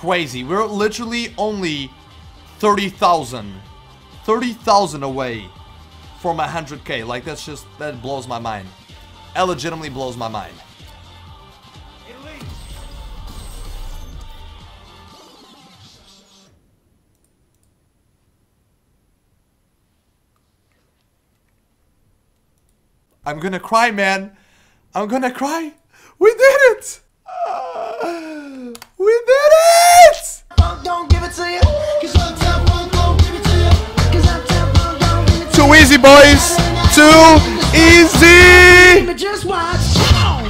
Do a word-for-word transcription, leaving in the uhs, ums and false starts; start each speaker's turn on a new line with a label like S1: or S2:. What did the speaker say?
S1: crazy. We're literally only thirty thousand. thirty thousand away from one hundred K. Like, that's just, that blows my mind. That legitimately blows my mind. I'm gonna cry, man. I'm gonna cry. We did it! Uh, we did it!
S2: Don't give it to you, 'cause I'm tough, don't give it to you, 'cause I'm tough, don't give it to you.
S1: Too easy, boys. Too easy.
S2: Just watch.